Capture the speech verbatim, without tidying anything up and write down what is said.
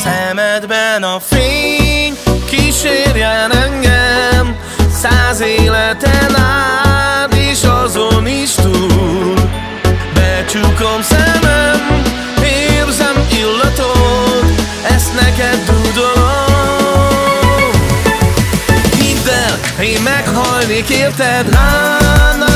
Szemedben a fény kísérjen engem, száz életen át és azon is túl. Becsukom szemem, érzem illatod, ezt neked dúdolom. Hidd el, én meghalnék, érted? Na, na,